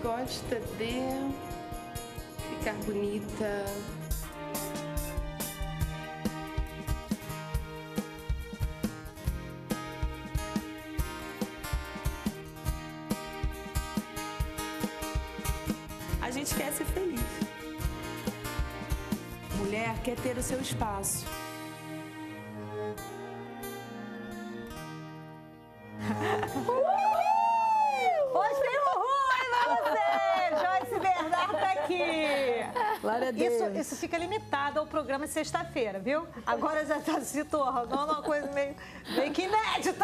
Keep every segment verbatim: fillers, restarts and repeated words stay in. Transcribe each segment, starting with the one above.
gosta de ficar bonita. A gente quer ser feliz. Mulher quer ter o seu espaço. Hoje tem uhul pra você! Joyce Bernardo tá aqui. Glória a Deus. Isso, isso fica limitado ao programa de sexta-feira, viu? Agora já tá se tornando uma coisa meio, meio que inédita.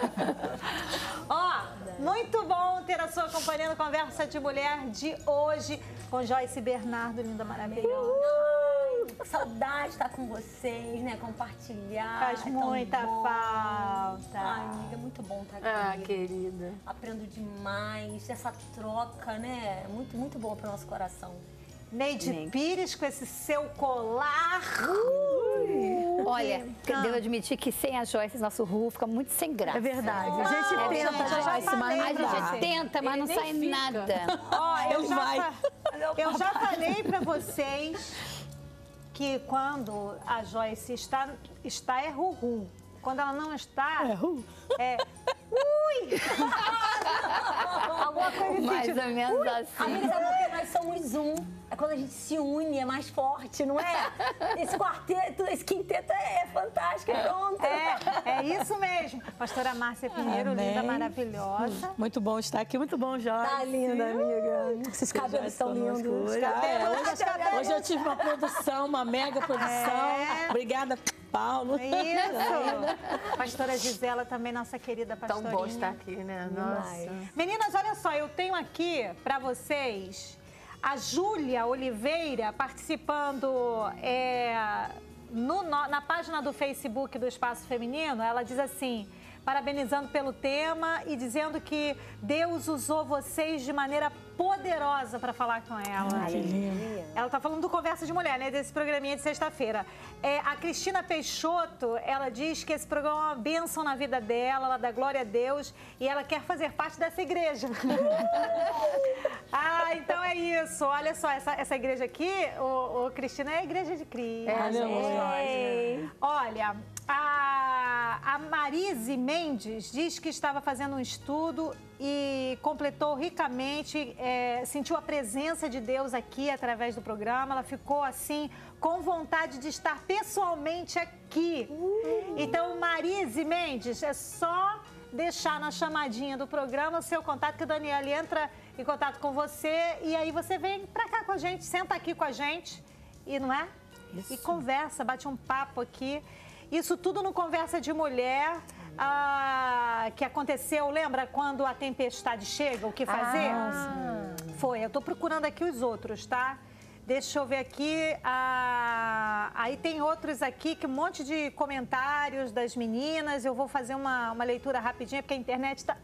Ó, muito bom ter a sua companhia no Conversa de Mulher de hoje com Joyce Bernardo, linda, maravilhosa. Que saudade de estar com vocês, né? Compartilhar. Faz é muita bom. falta. Ai, amiga, é muito bom estar aqui. Ah, querida. Aprendo demais. Essa troca, né? É muito, muito boa para o nosso coração. Neide Nem. Pires com esse seu colar. Uh, Olha, Ah. devo admitir que sem a Joyce, nosso Ru fica muito sem graça. é verdade. A gente Não, tenta, gente, eu já Joyce, mas falei A não pra dá. gente tenta, mas Ele não nem sai fica. nada. Ó, eu Ele já, vai. fa- eu já falei pra vocês que quando a Joyce está, está é ru-ru. Quando ela não está, É, uh. é ui! Alguma coisa Mais sentido. ou menos assim. Amiga, sabe por quê? Nós somos um. É quando a gente se une, é mais forte, não é? Esse quarteto, esse quinteto é, é fantástico, é pronto. É, é isso mesmo. Pastora Márcia Pinheiro, Amém. linda, maravilhosa. Muito bom estar aqui, muito bom, Joyce. Tá linda, amiga. Esses cabelos são lindos. Hoje, Os cabelos, os cabelos. hoje eu tive uma produção, uma mega produção. É. Obrigada, Paulo. Isso. Pastora Gisela também, nossa querida Tão pastorinha. bom estar aqui, né? Nossa. Meninas, olha só, eu tenho aqui pra vocês a Júlia Oliveira participando é, no- no- na página do Facebook do Espaço Feminino. Ela diz assim, parabenizando pelo tema e dizendo que Deus usou vocês de maneira poderosa para falar com ela. Que lindo. Ela tá falando do Conversa de Mulher, né? Desse programinha de sexta-feira. É, a Cristina Peixoto, ela diz que esse programa é uma bênção na vida dela, ela dá glória a Deus e ela quer fazer parte dessa igreja. Ah, então é isso. Olha só, essa, essa igreja aqui, o, o Cristina, é a igreja de Cristo. É, Aleluia. Olha, a, a Marise Mendes diz que estava fazendo um estudo e completou ricamente, é, sentiu a presença de Deus aqui através do programa. Ela ficou assim, com vontade de estar pessoalmente aqui. Então, Marise Mendes, é só deixar na chamadinha do programa o seu contato, que o Daniel entra em contato com você e aí você vem pra cá com a gente, senta aqui com a gente, e não é? Isso. E conversa, bate um papo aqui. Isso tudo no Conversa de Mulher, ah, que aconteceu, lembra quando a tempestade chega, o que fazer? Ah, Foi, eu tô procurando aqui os outros, tá? Deixa eu ver aqui, ah, aí tem outros aqui, que um monte de comentários das meninas, eu vou fazer uma, uma leitura rapidinha, porque a internet tá...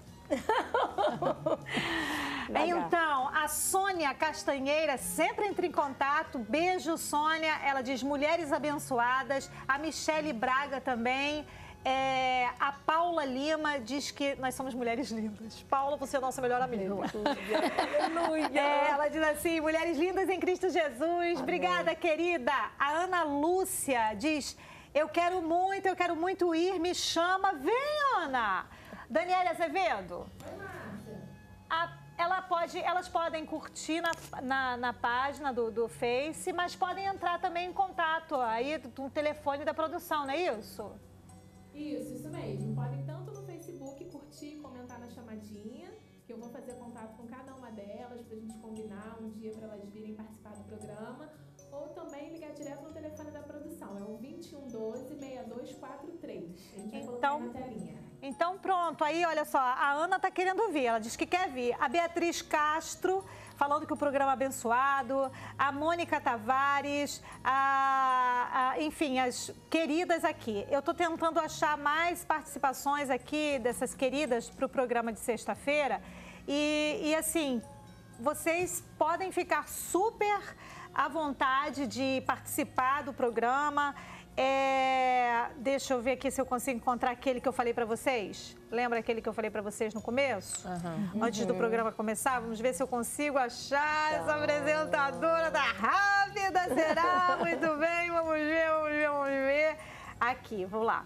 Então, a Sônia Castanheira sempre entra em contato. Beijo, Sônia. Ela diz mulheres abençoadas. A Michele Braga também. É, a Paula Lima diz que nós somos mulheres lindas. Paula, você é nossa melhor amiga. Aleluia. É, ela diz assim, mulheres lindas em Cristo Jesus. Obrigada, querida. A Ana Lúcia diz, eu quero muito, eu quero muito ir, me chama. Vem, Ana. Daniela Azevedo. A, ela pode, elas podem curtir na, na, na página do, do Face, mas podem entrar também em contato aí do telefone da produção, não é isso? Isso, isso mesmo. Podem tanto no Facebook curtir, comentar na chamadinha, que eu vou fazer contato com cada uma delas pra gente combinar um dia para elas virem participar do programa, ou também ligar direto no telefone da produção. É o vinte e um doze, sessenta e dois quarenta e três. A gente vai colocar Então, aí na telinha. Então pronto, aí olha só, a Ana tá querendo vir, ela diz que quer vir. A Beatriz Castro, falando que o programa é abençoado. A Mônica Tavares, a, a, enfim, as queridas aqui. Eu tô tentando achar mais participações aqui dessas queridas pro programa de sexta-feira. E, e assim, vocês podem ficar super à vontade de participar do programa É, deixa eu ver aqui se eu consigo encontrar aquele que eu falei para vocês. Lembra aquele que eu falei para vocês no começo? Uhum. Antes do programa começar, vamos ver se eu consigo achar essa apresentadora da Rápida. Será? Muito bem, vamos ver, vamos ver, vamos ver. Aqui, vamos lá.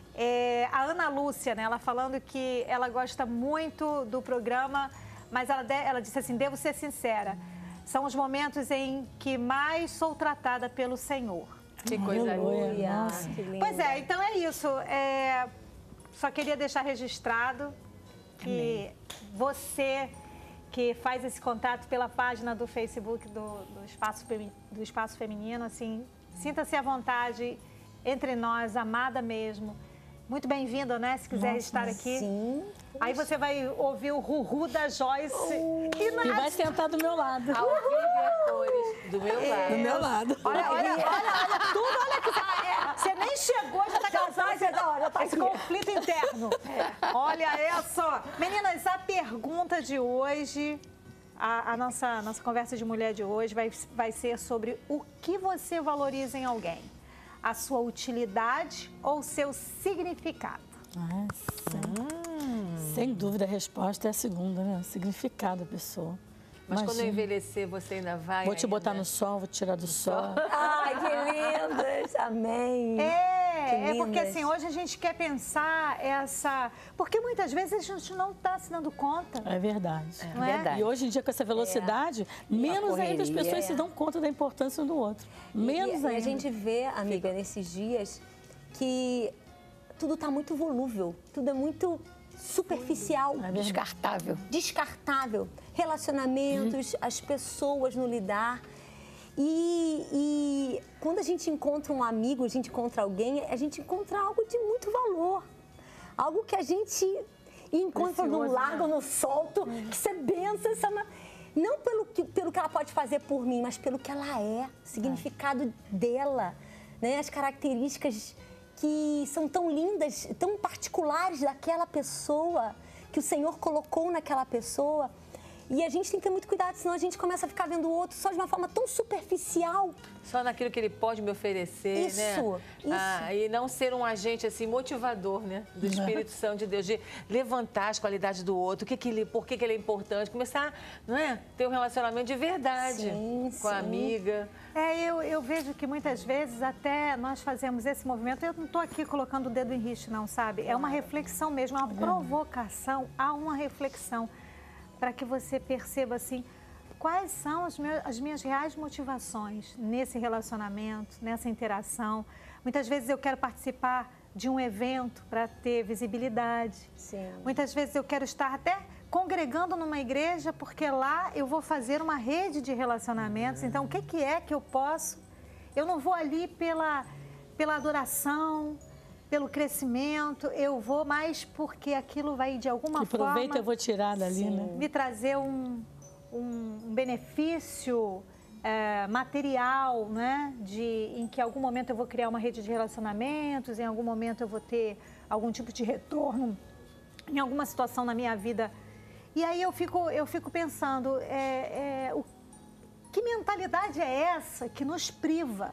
É, a Ana Lúcia, né, ela falando que ela gosta muito do programa, mas ela, de, ela disse assim, devo ser sincera, são os momentos em que mais sou tratada pelo Senhor. Que coisa linda. Nossa, que linda. Pois é, então é isso. É, só queria deixar registrado que Amém. Você que faz esse contato pela página do Facebook do, do, Espaço, do Espaço Feminino, assim, sinta-se à vontade entre nós, amada mesmo. Muito bem-vinda, né? Se quiser Nossa, estar aqui. Sim. Aí você vai ouvir o Ruhu da Joyce. Uh, e, na... e vai sentar do meu lado. Ao vivo e a cores. Do meu lado. Do meu lado. Olha, olha, olha, olha tudo, olha que você nem chegou, já tá cansada, já tá, já tá esse conflito interno. É. Olha essa. Meninas, a pergunta de hoje, a, a nossa, nossa conversa de mulher de hoje vai, vai ser sobre o que você valoriza em alguém. A sua utilidade ou o seu significado? Nossa. Hum. Sem dúvida, a resposta é a segunda, né? O significado da pessoa. Mas Imagina. Quando eu envelhecer, você ainda vai Vou te ainda? botar no sol, vou te tirar do sol. Ai, que lindas! Amém! É, é porque assim, hoje a gente quer pensar essa... Porque muitas vezes a gente não está se dando conta. É verdade. É, não é? verdade. E hoje em dia, com essa velocidade, é. menos ainda as pessoas é. se dão conta da importância um do outro. Menos e, ainda. E a gente vê, amiga, nesses dias, que tudo está muito volúvel, tudo é muito superficial. É descartável. Descartável. Relacionamentos, uhum. as pessoas no lidar. E, e quando a gente encontra um amigo, a gente encontra alguém, a gente encontra algo de muito valor. Algo que a gente encontra Precioso, no largo, né? no solto, uhum. que você benção, essa... não pelo que, pelo que ela pode fazer por mim, mas pelo que ela é, o significado é. dela, né? As características que são tão lindas, tão particulares daquela pessoa, que o Senhor colocou naquela pessoa. E a gente tem que ter muito cuidado, senão a gente começa a ficar vendo o outro só de uma forma tão superficial. Só naquilo que ele pode me oferecer, isso, né? Isso, ah, E não ser um agente, assim, motivador, né? Do Espírito Santo de Deus, de levantar as qualidades do outro, o que que ele, por que que ele é importante, começar, não é? Ter um relacionamento de verdade sim, com sim. a amiga. É, eu, eu vejo que muitas vezes até nós fazemos esse movimento, eu não estou aqui colocando o dedo em riste, não, sabe? É uma reflexão mesmo, é uma provocação a uma reflexão, para que você perceba, assim, quais são as, meus, as minhas reais motivações nesse relacionamento, nessa interação. Muitas vezes eu quero participar de um evento para ter visibilidade. Sim. Muitas vezes eu quero estar até congregando numa igreja, porque lá eu vou fazer uma rede de relacionamentos. Então, o que, que é que eu posso? Eu não vou ali pela, pela adoração, pelo crescimento, eu vou mais porque aquilo vai, de alguma que forma... Aproveita, eu vou tirar dali, sim, né? Me trazer um, um benefício é, material, né? De, em que em algum momento eu vou criar uma rede de relacionamentos, em algum momento eu vou ter algum tipo de retorno em alguma situação na minha vida. E aí eu fico, eu fico pensando, é, é, o, que mentalidade é essa que nos priva?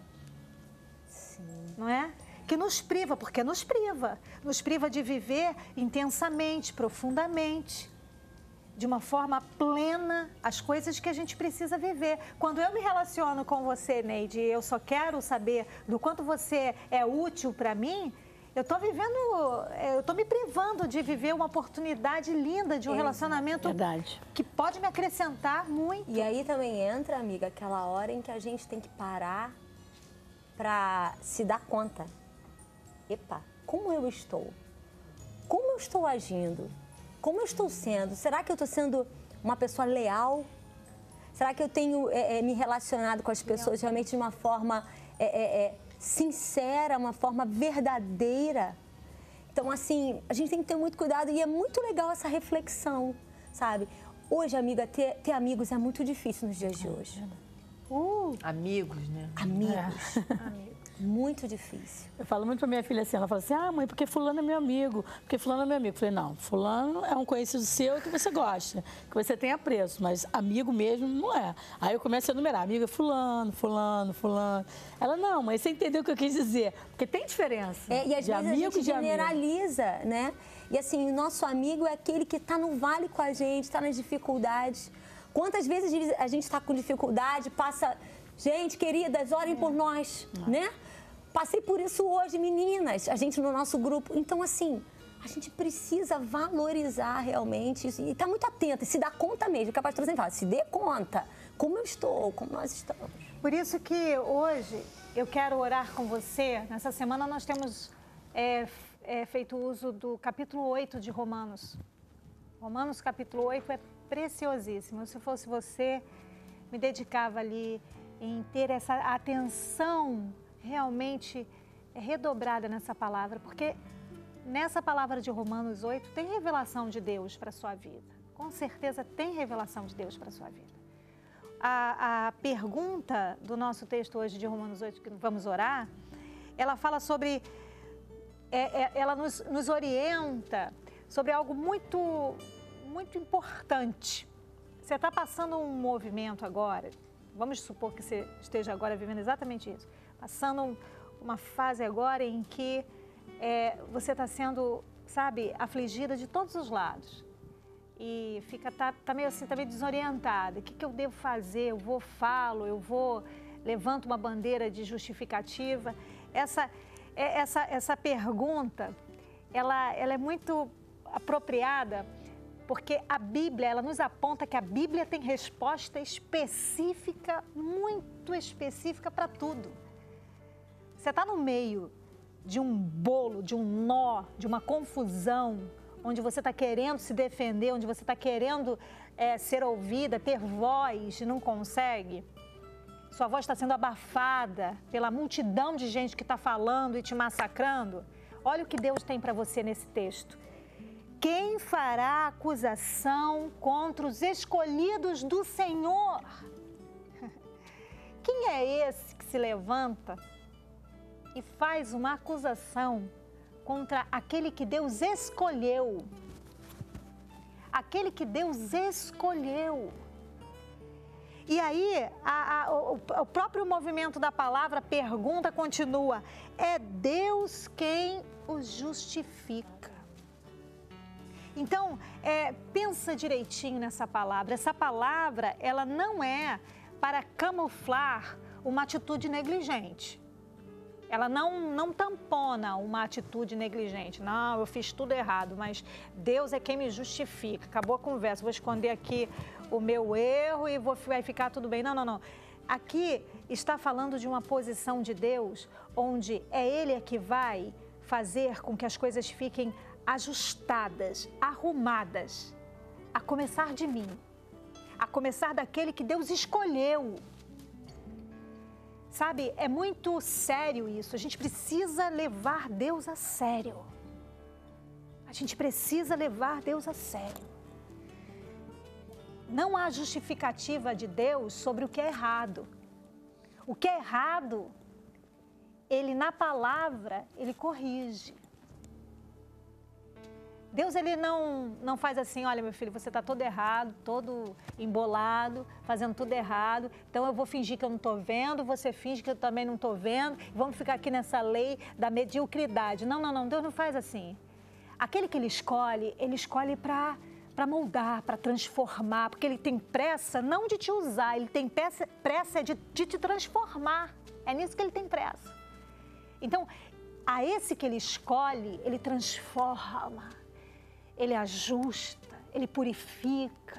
Sim. Não é? Que nos priva, porque nos priva. Nos priva de viver intensamente, profundamente, de uma forma plena, as coisas que a gente precisa viver. Quando eu me relaciono com você, Neide, eu só quero saber do quanto você é útil para mim, eu estou vivendo, eu estou me privando de viver uma oportunidade linda de um relacionamento Verdade. que pode me acrescentar muito. E aí também entra, amiga, aquela hora em que a gente tem que parar para se dar conta. Epa, como eu estou? Como eu estou agindo? Como eu estou sendo? Será que eu estou sendo uma pessoa leal? Será que eu tenho é, é, me relacionado com as pessoas realmente de uma forma é, é, é, sincera, uma forma verdadeira? Então, assim, a gente tem que ter muito cuidado e é muito legal essa reflexão, sabe? Hoje, amiga, ter, ter amigos é muito difícil nos dias de hoje. Uh, amigos, né? Amigos. É. Amigos. Muito difícil. Eu falo muito pra minha filha assim, ela fala assim, ah, mãe, porque fulano é meu amigo, porque fulano é meu amigo. Eu falei, não, fulano é um conhecido seu que você gosta, que você tem apreço, mas amigo mesmo não é. Aí eu começo a enumerar, amigo é fulano, fulano, fulano. Ela, não, mas você entendeu o que eu quis dizer? Porque tem diferença É, e às de vezes amigo a gente e de amigo. generaliza, né? E assim, o nosso amigo é aquele que está no vale com a gente, está nas dificuldades. Quantas vezes a gente está com dificuldade, passa... Gente, queridas, orem por nós, né? Passei por isso hoje, meninas, a gente no nosso grupo. Então, assim, a gente precisa valorizar realmente isso. E estar muito atenta, e se dar conta mesmo, que a pastora sempre fala, se dê conta, como eu estou, como nós estamos. Por isso que hoje eu quero orar com você. Nessa semana nós temos é, é, feito uso do capítulo oito de Romanos. Romanos capítulo oito é preciosíssimo. Se fosse você, me dedicava ali em ter essa atenção realmente redobrada nessa palavra, porque nessa palavra de Romanos oito tem revelação de Deus para a sua vida. Com certeza tem revelação de Deus para a sua vida. A, a pergunta do nosso texto hoje de Romanos oito, que vamos orar, ela fala sobre, é, é, ela nos, nos orienta sobre algo muito, muito importante. Você está passando um movimento agora, vamos supor que você esteja agora vivendo exatamente isso, passando uma fase agora em que é, você está sendo, sabe, afligida de todos os lados e fica, tá, tá meio assim, tá meio desorientada. O que, que eu devo fazer? Eu vou, falo, eu vou, levanto uma bandeira de justificativa. Essa, essa, essa pergunta, ela, ela é muito apropriada, porque a Bíblia, ela nos aponta que a Bíblia tem resposta específica, muito específica para tudo. Você está no meio de um bolo, de um nó, de uma confusão, onde você está querendo se defender, onde você está querendo é, ser ouvida, ter voz e não consegue. Sua voz está sendo abafada pela multidão de gente que está falando e te massacrando. Olha o que Deus tem para você nesse texto. Quem fará acusação contra os escolhidos do Senhor? Quem é esse que se levanta e faz uma acusação contra aquele que Deus escolheu? Aquele que Deus escolheu. E aí, a, a, o, o próprio movimento da palavra, pergunta continua, é Deus quem os justifica. Então, é, pensa direitinho nessa palavra. Essa palavra, ela não é para camuflar uma atitude negligente. Ela não, não tampona uma atitude negligente. Não, eu fiz tudo errado, mas Deus é quem me justifica. Acabou a conversa, vou esconder aqui o meu erro e vou, vai ficar tudo bem. Não, não, não. Aqui está falando de uma posição de Deus onde é Ele que vai fazer com que as coisas fiquem ajustadas, arrumadas, a começar de mim, a começar daquele que Deus escolheu. Sabe, é muito sério isso, a gente precisa levar Deus a sério. A gente precisa levar Deus a sério. Não há justificativa de Deus sobre o que é errado. O que é errado, Ele na palavra, Ele corrige. Deus, Ele não, não faz assim, olha, meu filho, você está todo errado, todo embolado, fazendo tudo errado, então eu vou fingir que eu não estou vendo, você finge que eu também não estou vendo, vamos ficar aqui nessa lei da mediocridade. Não, não, não, Deus não faz assim. Aquele que Ele escolhe, Ele escolhe para para moldar, para transformar, porque Ele tem pressa não de te usar, Ele tem pressa, pressa de, de te transformar, é nisso que Ele tem pressa. Então, a esse que Ele escolhe, Ele transforma, Ele ajusta, Ele purifica.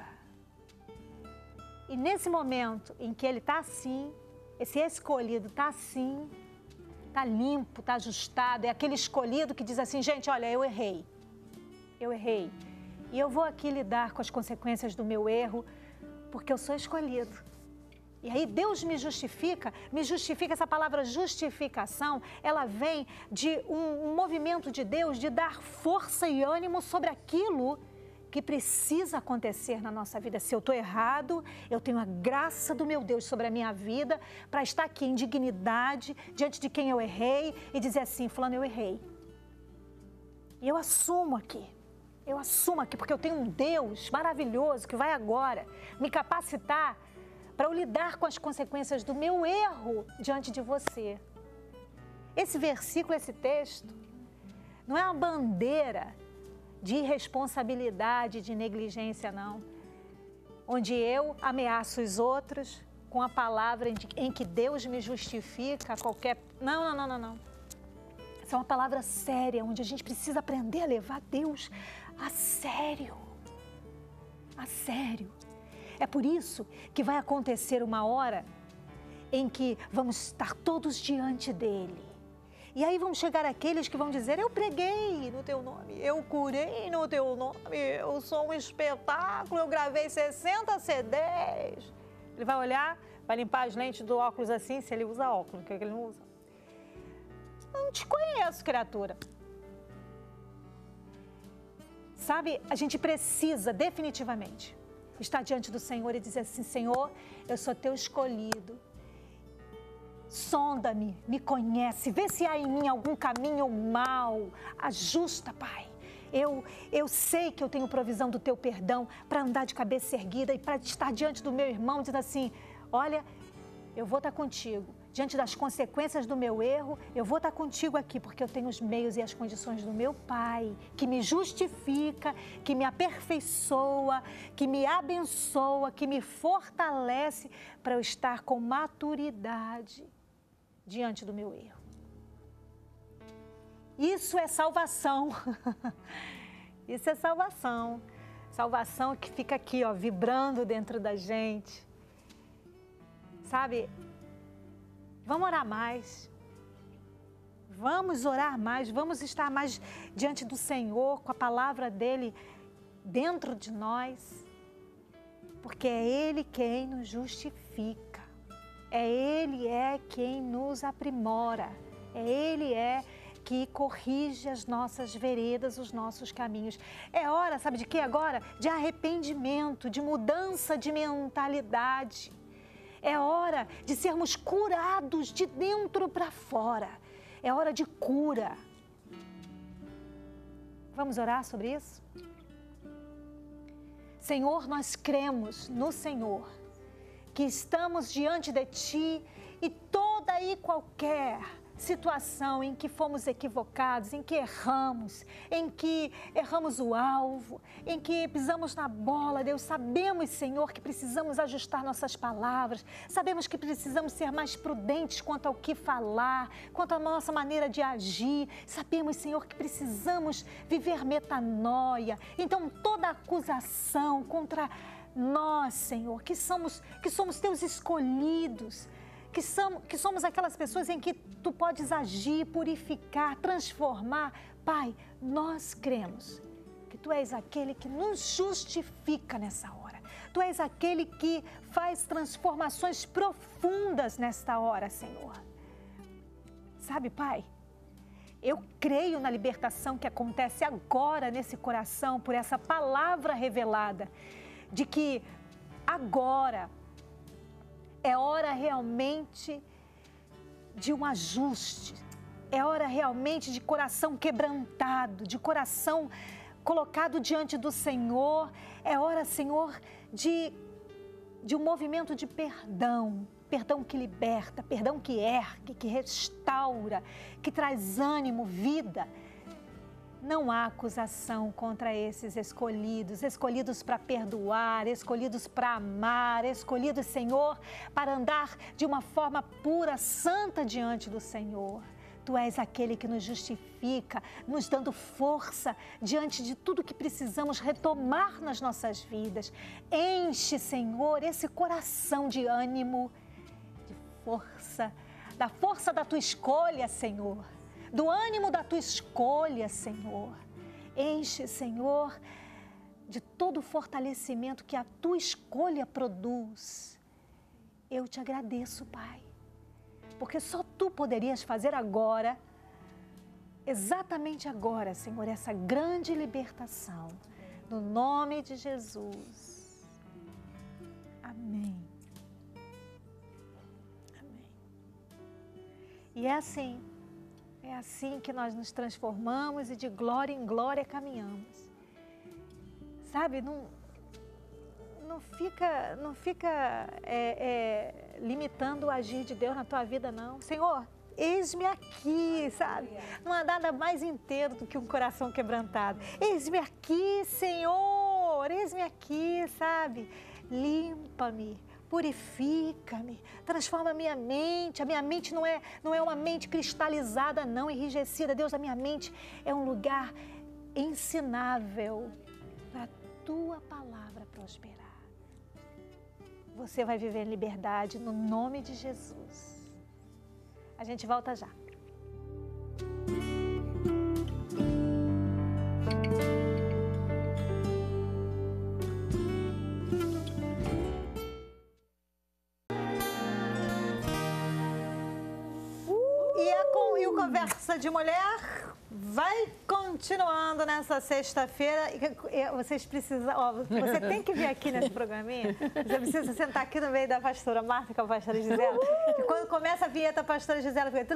E nesse momento em que Ele está assim, esse escolhido está assim, está limpo, está ajustado, é aquele escolhido que diz assim, gente, olha, eu errei, eu errei. E eu vou aqui lidar com as consequências do meu erro, porque eu sou escolhido. E aí Deus me justifica, me justifica, essa palavra justificação, ela vem de um, um movimento de Deus de dar força e ânimo sobre aquilo que precisa acontecer na nossa vida. Se eu estou errado, eu tenho a graça do meu Deus sobre a minha vida para estar aqui em dignidade, diante de quem eu errei e dizer assim, fulano, eu errei. E eu assumo aqui, eu assumo aqui, porque eu tenho um Deus maravilhoso que vai agora me capacitar para eu lidar com as consequências do meu erro diante de você. Esse versículo, esse texto, não é uma bandeira de irresponsabilidade, de negligência, não. Onde eu ameaço os outros com a palavra em que Deus me justifica a qualquer... Não, não, não, não, não. Essa é uma palavra séria, onde a gente precisa aprender a levar Deus a sério. A sério. É por isso que vai acontecer uma hora em que vamos estar todos diante dele. E aí vão chegar aqueles que vão dizer, eu preguei no teu nome, eu curei no teu nome, eu sou um espetáculo, eu gravei sessenta C Ds. Ele vai olhar, vai limpar as lentes do óculos assim, se ele usa óculos, que ele não usa. Não te conheço, criatura. Sabe, a gente precisa definitivamente estar diante do Senhor e dizer assim, Senhor, eu sou teu escolhido. Sonda-me, me conhece, vê se há em mim algum caminho mau, ajusta, Pai. Eu, eu sei que eu tenho provisão do teu perdão para andar de cabeça erguida e para estar diante do meu irmão, dizendo assim, olha, eu vou estar contigo. Diante das consequências do meu erro, eu vou estar contigo aqui, porque eu tenho os meios e as condições do meu Pai, que me justifica, que me aperfeiçoa, que me abençoa, que me fortalece para eu estar com maturidade diante do meu erro. Isso é salvação. Isso é salvação. Salvação que fica aqui, ó, vibrando dentro da gente. Sabe? Vamos orar mais. Vamos orar mais, vamos estar mais diante do Senhor, com a palavra dele dentro de nós. Porque é Ele quem nos justifica. É Ele é quem nos aprimora. É Ele é que corrige as nossas veredas, os nossos caminhos. É hora, sabe de quê agora? De arrependimento, de mudança de mentalidade. É hora de sermos curados de dentro para fora. É hora de cura. Vamos orar sobre isso? Senhor, nós cremos no Senhor, que estamos diante de Ti e toda e qualquer situação em que fomos equivocados, em que erramos, em que erramos o alvo, em que pisamos na bola, Deus, sabemos, Senhor, que precisamos ajustar nossas palavras, sabemos que precisamos ser mais prudentes quanto ao que falar, quanto à nossa maneira de agir, sabemos, Senhor, que precisamos viver metanoia. Então, toda acusação contra nós, Senhor, que somos, que somos Teus escolhidos, Que somos, que somos aquelas pessoas em que Tu podes agir, purificar, transformar. Pai, nós cremos que Tu és aquele que nos justifica nessa hora. Tu és aquele que faz transformações profundas nesta hora, Senhor. Sabe, Pai, eu creio na libertação que acontece agora nesse coração por essa palavra revelada, de que agora é hora realmente de um ajuste, é hora realmente de coração quebrantado, de coração colocado diante do Senhor, é hora, Senhor, de, de um movimento de perdão, perdão que liberta, perdão que ergue, que restaura, que traz ânimo, vida. Não há acusação contra esses escolhidos, escolhidos para perdoar, escolhidos para amar, escolhidos, Senhor, para andar de uma forma pura, santa diante do Senhor. Tu és aquele que nos justifica, nos dando força diante de tudo que precisamos retomar nas nossas vidas. Enche, Senhor, esse coração de ânimo, de força, da força da Tua escolha, Senhor. Do ânimo da Tua escolha, Senhor. Enche, Senhor, de todo o fortalecimento que a Tua escolha produz. Eu Te agradeço, Pai, porque só Tu poderias fazer agora, exatamente agora, Senhor, essa grande libertação. No nome de Jesus. Amém. Amém. E é assim, é assim que nós nos transformamos e de glória em glória caminhamos. Sabe, não, não fica, não fica é, é, limitando o agir de Deus na tua vida, não. Senhor, eis-me aqui, sabe? Não há nada mais inteiro do que um coração quebrantado. Eis-me aqui, Senhor, eis-me aqui, sabe? Limpa-me, purifica-me, transforma a minha mente. A minha mente não é, não é uma mente cristalizada, não, enrijecida. Deus, a minha mente é um lugar ensinável para a tua palavra prosperar. Você vai viver em liberdade no nome de Jesus. A gente volta já. E, a, e o Conversa de Mulher vai continuando nessa sexta-feira. Vocês precisam, ó, você tem que vir aqui nesse programinha. Você precisa sentar aqui no meio da pastora Marta, que é a pastora Gisela. E quando começa a vinheta, a pastora Gisela fica...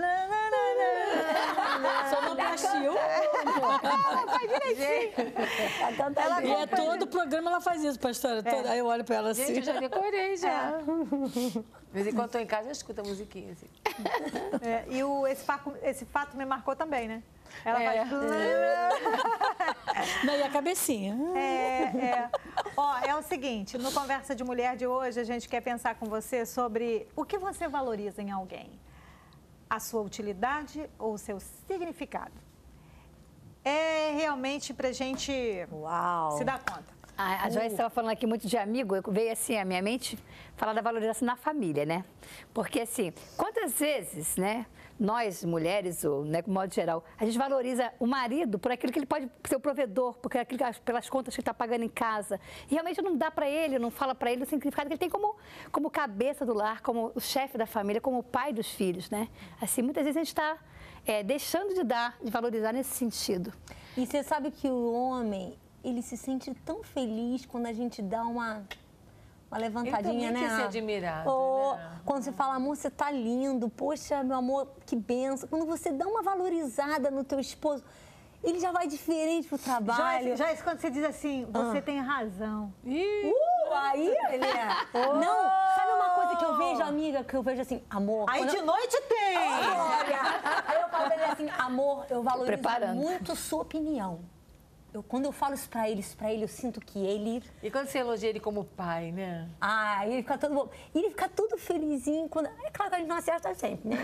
Sonoplastia. Faz direitinho. Ela e é todo o programa ela faz isso, pastora. É. Aí eu olho pra ela assim. Gente, eu já decorei já. De vez em quando estou em casa, eu escuto a musiquinha assim. É, e o, esse, fato, esse fato me marcou também, né? Ela é. faz... Não, e a cabecinha. É, é. Ó, é o seguinte, no Conversa de Mulher de hoje, a gente quer pensar com você sobre o que você valoriza em alguém. A sua utilidade ou o seu significado. É realmente pra gente Uau. se dar conta. A, a Joyce estava falando aqui muito de amigo, eu veio assim a minha mente falar da valorização na família, né? Porque assim, quantas vezes, né, nós mulheres, ou né, de modo geral, a gente valoriza o marido por aquilo que ele pode ser o provedor, porque aquilo, pelas contas que ele está pagando em casa. E realmente não dá para ele, não fala para ele o significado que ele tem como, como cabeça do lar, como o chefe da família, como o pai dos filhos, né? Assim, muitas vezes a gente está é, deixando de dar, de valorizar nesse sentido. E você sabe que o homem, ele se sente tão feliz quando a gente dá uma, uma levantadinha, ele né? Ele quer ser admirado, oh, né? Quando você fala, amor, você tá lindo, poxa, meu amor, que benção. Quando você dá uma valorizada no teu esposo, ele já vai diferente pro trabalho. Já, já quando você diz assim, você ah. tem razão. Uh, aí ele é. Oh. Não, sabe uma coisa que eu vejo, amiga, que eu vejo assim, amor... Aí de eu... noite tem! Olha, aí eu falo pra ele assim, amor, eu valorizo muito sua opinião. Eu, quando eu falo isso pra ele, isso pra ele, eu sinto que ele... E quando você elogia ele como pai, né? Ah, ele fica todo bom. E ele fica todo felizinho. Quando... É claro que a gente não acerta sempre, né?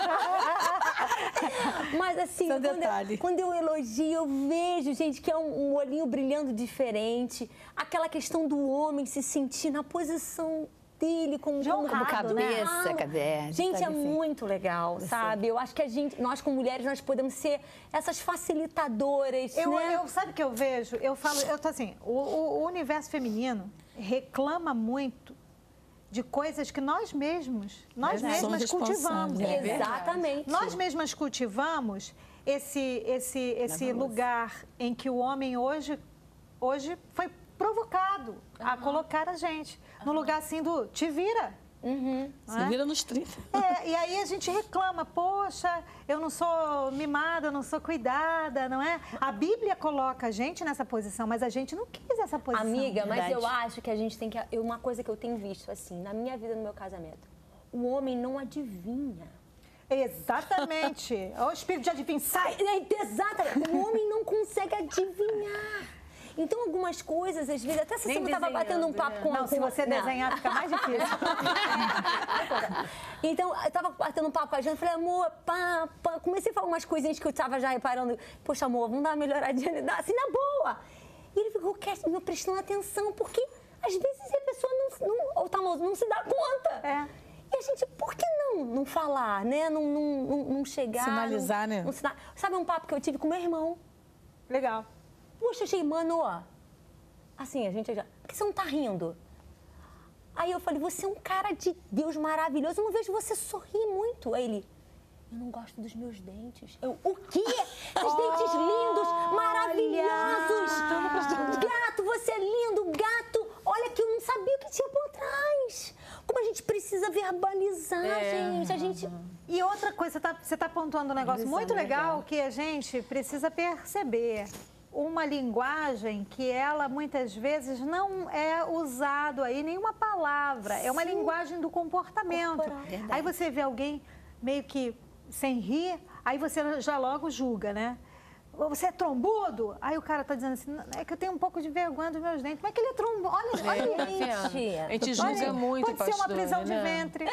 Mas assim, quando eu, quando eu elogio, eu vejo, gente, que é um, um olhinho brilhando diferente. Aquela questão do homem se sentir na posição dele como, de honrado, como cabeça, né? Ah, cadê? Gente, é muito legal, sabe? Eu acho que a gente, nós como mulheres, nós podemos ser essas facilitadoras, eu, né? Eu, sabe o que eu vejo? Eu falo, eu tô assim, o, o, o universo feminino reclama muito de coisas que nós mesmos, nós Verdade. mesmas cultivamos. É Exatamente. Nós mesmas cultivamos esse, esse, esse lugar em que o homem hoje, hoje foi provocado uhum. a colocar a gente no uhum. lugar assim do te vira. Uhum. Se é? vira nos trinta. É, e aí a gente reclama, poxa, eu não sou mimada, eu não sou cuidada, não é? A Bíblia coloca a gente nessa posição, mas a gente não quis essa posição. Amiga, mas eu acho que a gente tem que... Uma coisa que eu tenho visto, assim, na minha vida, no meu casamento, o homem não adivinha. Exatamente. O espírito de adivinho sai. É, exatamente. O homem não consegue adivinhar. Então, algumas coisas, às vezes, até essa semana eu estava batendo um papo né? com... Não, com se você não. desenhar, fica mais difícil. Então, eu estava batendo um papo com a gente, falei, amor, pá, pá. Comecei a falar umas coisinhas que eu estava já reparando. Poxa, amor, vamos dar uma melhoradinha, assim, na boa. E ele ficou quieto, me prestando atenção, porque, às vezes, a pessoa não, não, ou tá, não se dá conta. É. E a gente, por que não, não falar, né? Não, não, não, não chegar... Sinalizar, não, né? Não sinal... Sabe um papo que eu tive com meu irmão? Legal. Poxa, achei, mano, ó, assim, a gente já... Por que você não tá rindo? Aí eu falei, você é um cara de Deus maravilhoso, eu não vejo você sorrir muito. Aí ele, eu não gosto dos meus dentes. Eu, o quê? Esses dentes lindos, maravilhosos. Gato, gente... E outra coisa, você está você tá pontuando um negócio muito legal que a gente precisa perceber. Uma linguagem que ela, muitas vezes, não é usado aí nenhuma palavra. É uma Sim. linguagem do comportamento. Verdade. Aí você vê alguém meio que sem rir, aí você já logo julga, né? Você é trombudo? Aí o cara tá dizendo assim, é que eu tenho um pouco de vergonha dos meus dentes. Como é que ele é trombudo? Olha, olha É, aí. gente. A gente julga Olha, muito, pode ser uma pastora, prisão de né? ventre.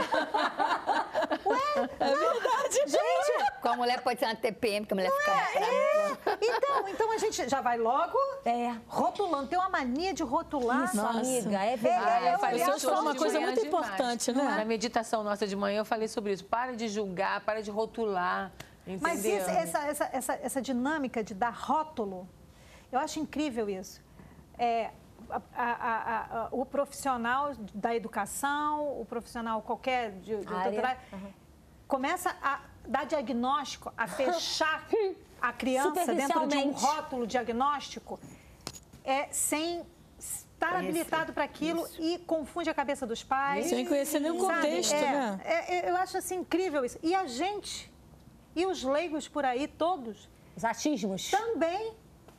Ué, É verdade. gente, Com a mulher pode ser uma T P M, que a mulher fica brava. então, então a gente já vai logo É. rotulando. Tem uma mania de rotular. Isso, Nossa. amiga, é Ah, verdade. eu falei Você isso falou hoje uma de coisa manhã muito demais. importante, né? Na meditação nossa de manhã eu falei sobre isso. Para de julgar, para de rotular, entendeu? Mas isso- essa, essa, essa, essa dinâmica de dar rótulo, eu acho incrível isso. É, a- a- a- a- o profissional da educação, o profissional qualquer de, de Área. doutorado, começa a dar diagnóstico, a fechar a criança dentro de um Superficialmente. rótulo diagnóstico, é, sem estar habilitado para aquilo e confunde a cabeça dos pais. Sem conhecer nenhum Sabe? contexto, É, né? é, eu acho assim incrível isso. E a gente, e os leigos por aí todos, Os achismos. também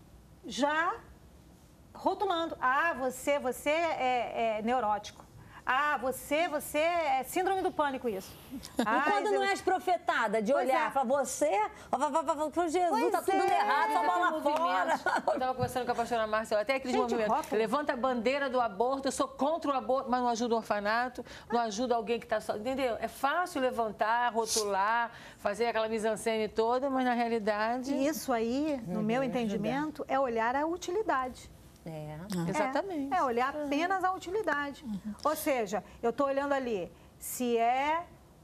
já rotulando. Ah, você, você é, é neurótico. Ah, você, você é síndrome do pânico isso. Ah, E quando isso- não és profetada, de Pois olhar é. para você, para Jesus, Pois tá tudo é. errado, só bola Movimentos. fora. Eu estava conversando com a pastora Márcia, até aqueles Gente, movimentos. rótulo. Levanta a bandeira do aborto, eu sou contra o aborto, mas não ajuda o orfanato, não ajuda alguém que está só. Entendeu? É fácil levantar, rotular, fazer aquela mise-en-scène toda, mas na realidade. E isso aí, no meu entendimento, é olhar a utilidade. É. Exatamente. É, é olhar apenas a utilidade. Ou seja, eu estou olhando ali, se é,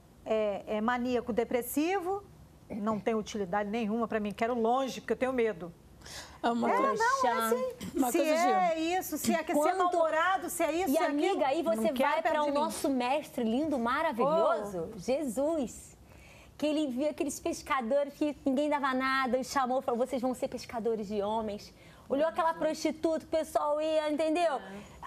é, é maníaco depressivo, não tem utilidade nenhuma para mim, quero longe, porque eu tenho medo. É uma É, coisa. não, é assim. Uma se coisa de- é isso, se é que se é Quanto- mal-humorado, se é isso, E se é aquilo, amiga, aí você não quero vai perto para o de mim. nosso mestre lindo, maravilhoso, Jesus. Que ele viu aqueles pescadores que ninguém dava nada, e chamou, falou, vocês vão ser pescadores de homens. Olhou aquela prostituta, o pessoal ia, entendeu?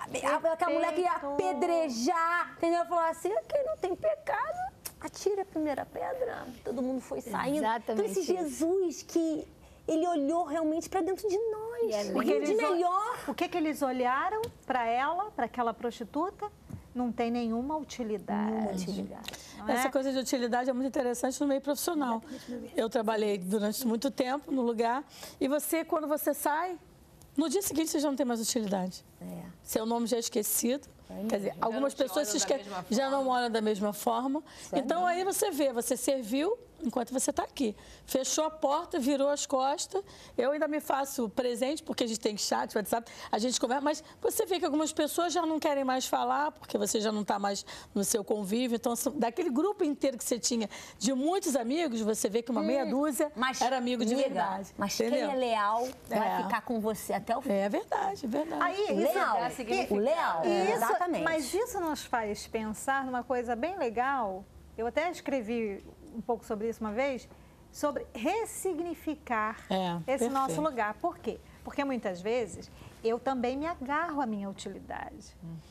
A- Aquela mulher que ia apedrejar, entendeu? Falou assim, quem não tem pecado, atira a primeira pedra. Todo mundo foi saindo. Exatamente Então esse isso. Jesus que ele olhou realmente para dentro de nós. E é O que de eles- melhor. O que, que eles olharam para ela, para aquela prostituta? Não tem nenhuma utilidade. Nenhuma utilidade. Não é? Essa coisa de utilidade é muito interessante no meio profissional. Eu trabalhei durante muito tempo no lugar e você, quando você sai, no dia seguinte você já não tem mais utilidade. É. Seu nome já é esquecido. Quer dizer, algumas te pessoas olham se da esque... mesma já não olham da mesma forma. é Então aí você vê, você serviu enquanto você está aqui. Fechou a porta, virou as costas. Eu ainda me faço presente, porque a gente tem chat, WhatsApp, a gente conversa, mas você vê que algumas pessoas já não querem mais falar, porque você já não está mais no seu convívio. Então, são- daquele grupo inteiro que você tinha de muitos amigos, você vê que uma meia dúzia Mas, era amigo de amiga, verdade. Mas entendeu? quem é leal vai É. ficar com você até o fim. É verdade, é verdade. Aí, O isso, leal. dá significado. O leal. Isso, Exatamente. Mas isso nos faz pensar numa coisa bem legal. Eu até escrevi um pouco sobre isso uma vez, sobre ressignificar É, esse perfeito. nosso lugar. Por quê? Porque muitas vezes eu também me agarro à minha utilidade.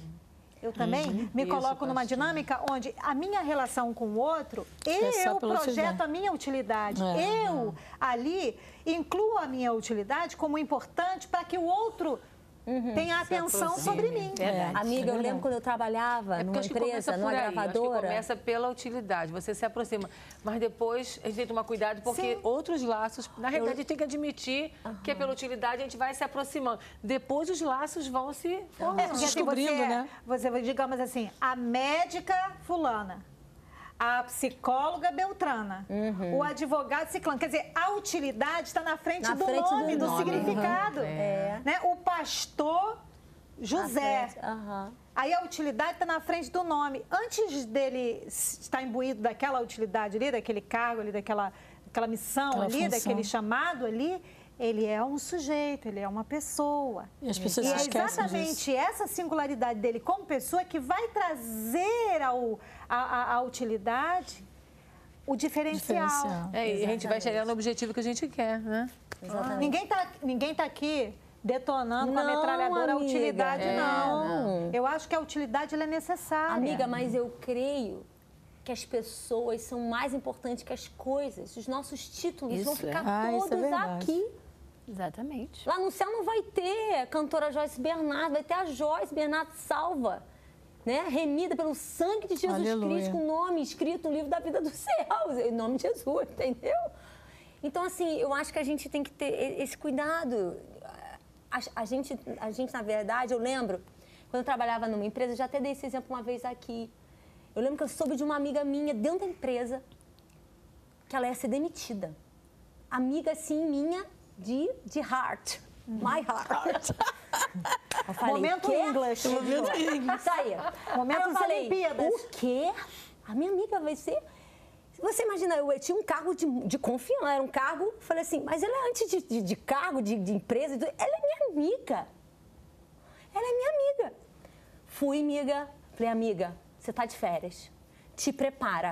Eu também me Isso, coloco numa pastor. dinâmica onde a minha relação com o outro, É só eu pela projeto utilidade. a minha utilidade. É. Eu, ali, incluo a minha utilidade como importante para que o outro tenha atenção aproxime. sobre mim. Verdade. Amiga, eu lembro quando eu trabalhava É porque numa acho que começa empresa, por numa aí. Acho que gravadora. começa pela utilidade, você se aproxima. Mas depois a gente tem que tomar cuidado, porque Sim. outros laços, na realidade, a gente tem que admitir que é pela utilidade a gente vai se aproximando. Depois os laços vão se É, formando. porque assim, Descobrindo, você, né? Você, digamos assim, a médica fulana, a psicóloga Beltrana, o advogado ciclano. Quer dizer, a utilidade está na frente, Na do, frente do nome, do, nome. significado. É. Né? O pastor José. Aham. Aí a utilidade está na frente do nome. Antes dele estar imbuído daquela utilidade ali, daquele cargo ali, daquela, daquela missão Aquela ali, função. daquele chamado ali, ele é um sujeito, ele é uma pessoa. E as pessoas E se é esquecem exatamente disso. essa singularidade dele como pessoa que vai trazer ao, a, a- a utilidade o diferencial. Diferencial. É, e a gente vai chegar no objetivo que a gente quer, né? Exatamente. Ninguém está ninguém tá aqui detonando com a Não, metralhadora a amiga. utilidade, É, não. não. Eu acho que a utilidade ela é necessária. Amiga, mas eu creio que as pessoas são mais importantes que as coisas. Os nossos títulos Isso vão ficar é. Ah, isso é todos verdade. aqui. Exatamente. Lá no céu não vai ter a cantora Joyce Bernardo, vai ter a Joyce Bernardo salva, né? Remida pelo sangue de Jesus Aleluia. Cristo, com o nome escrito no livro da vida dos céus, em nome de Jesus, entendeu? Então, assim, eu acho que a gente tem que ter esse cuidado. A, a, gente, a gente, na verdade, eu lembro, quando eu trabalhava numa empresa, eu já até dei esse exemplo uma vez aqui. Eu lembro que eu soube de uma amiga minha dentro da empresa que ela ia ser demitida. Amiga, assim, minha de, de heart. My heart. Eu falei, Momento "Quê?" English. Momento English. Isso aí. Momentos Aí eu falei, Olimpíadas. o quê? A minha amiga vai ser... Você imagina, eu tinha um cargo de, de confiança, era um cargo... Falei assim, mas ela é antes de, de, de cargo, de, de empresa, ela é minha amiga. Ela é minha amiga. Fui, amiga. Falei, amiga, você tá de férias. Te prepara.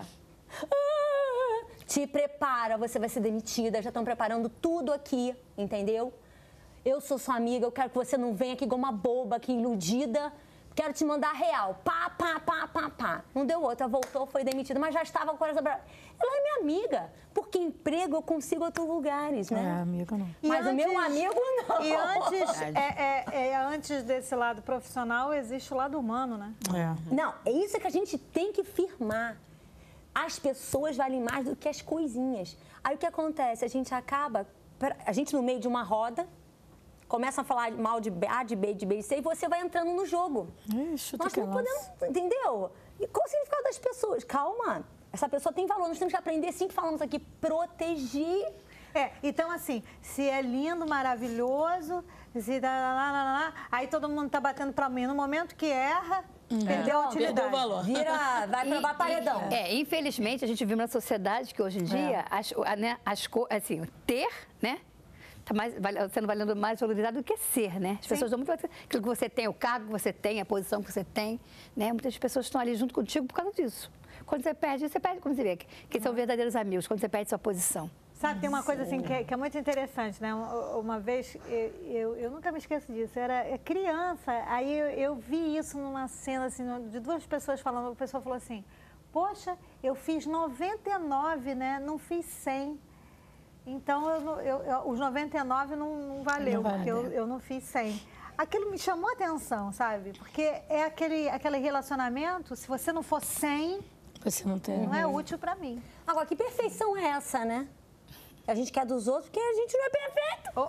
Ah, te prepara, você vai ser demitida. Já estão preparando tudo aqui, entendeu? Eu sou sua amiga, eu quero que você não venha aqui igual uma boba, aqui iludida. Quero te mandar real. Pá, pá, pá, pá, pá. Não deu outra, voltou, foi demitida, mas já estava com o coração... Ela é minha amiga, porque emprego eu consigo em outros lugares, É, né? amiga, não. E Mas o meu antes- amigo não. E antes, é, é, é, antes desse lado profissional, existe o lado humano, né? É. Não, é isso que a gente tem que firmar. As pessoas valem mais do que as coisinhas. Aí o que acontece? A gente acaba, a gente no meio de uma roda, começa a falar mal de A, de B, de B e C, e você vai entrando no jogo. Ixi, Nós que não nossa. podemos, entendeu? E qual o significado das pessoas? Calma, essa pessoa tem valor, nós temos que aprender, sim, que falamos aqui, proteger. É, então assim, se é lindo, maravilhoso, se tá lá, lá, lá, lá, aí todo mundo tá batendo pra mim. No momento que erra, perdeu a utilidade. Perdeu o valor. Vira, vai pra E- paredão. e- É, infelizmente, a gente vive numa sociedade que hoje em dia, as, a- né, as, co- assim, ter, né? Tá mais, val- sendo valendo mais valorizado do que ser, né? As pessoas dão muito aquilo que você tem, o cargo que você tem, a posição que você tem, né? Muitas pessoas estão ali junto contigo por causa disso. Quando você perde, você perde, como você vê, que são verdadeiros amigos, quando você perde sua posição. Sabe, tem uma coisa assim que é, que é muito interessante, né? Uma, uma vez, eu, eu, eu nunca me esqueço disso, eu era criança, aí eu, eu vi isso numa cena assim, de duas pessoas falando, a pessoa falou assim, poxa, eu fiz noventa e nove, né? Não fiz cem. Então, eu, não- eu, eu- os noventa e nove não, não valeu, Não porque eu, valeu. eu não fiz cem. Aquilo me chamou a atenção, sabe? Porque é aquele, aquele relacionamento, se você não for cem, Você não tem. não é útil pra mim. Agora, que perfeição é essa, né? A gente quer dos outros porque a gente não é perfeito. Oh,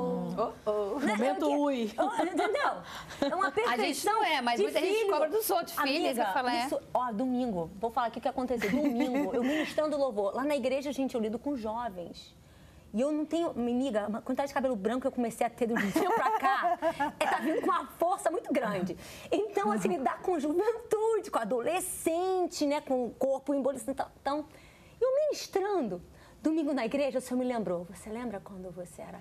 oh. Né? Momento É o que- ui. Oh, entendeu? É uma perfeição. A gente não é, mas de muita gente filho. cobra dos outros, filhos, Amiga, vai falar, é. isso, ó, domingo, vou falar aqui o que aconteceu. Domingo, eu ministrando louvor. Lá na igreja, gente, eu lido com jovens. E eu não tenho, minha amiga, a quantidade de cabelo branco que eu comecei a ter do dia pra cá, é, tá vindo com uma força muito grande. Então, assim, lidar com juventude, com adolescente, né, com o corpo embolizado. Então, eu ministrando, domingo na igreja, o Senhor me lembrou, você lembra quando você era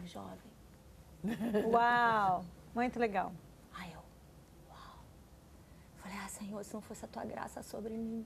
jovem? Uau, muito legal. Aí eu, uau. Falei, ah, Senhor, se não fosse a tua graça sobre mim.